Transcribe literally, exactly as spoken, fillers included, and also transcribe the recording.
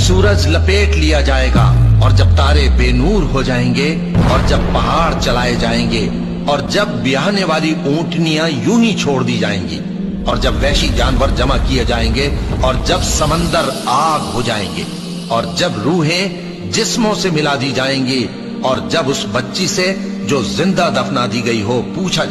सूरज लपेट लिया जाएगा और जब तारे बेनूर हो जाएंगे और जब पहाड़ चलाए जाएंगे और जब ब्याहने वाली ऊंटनियां यूं ही छोड़ दी जाएंगी और जब वैशी जानवर जमा किए जाएंगे और जब समंदर आग हो जाएंगे और जब रूहें जिस्मों से मिला दी जाएंगी और जब उस बच्ची से जो जिंदा दफना दी गई हो पूछा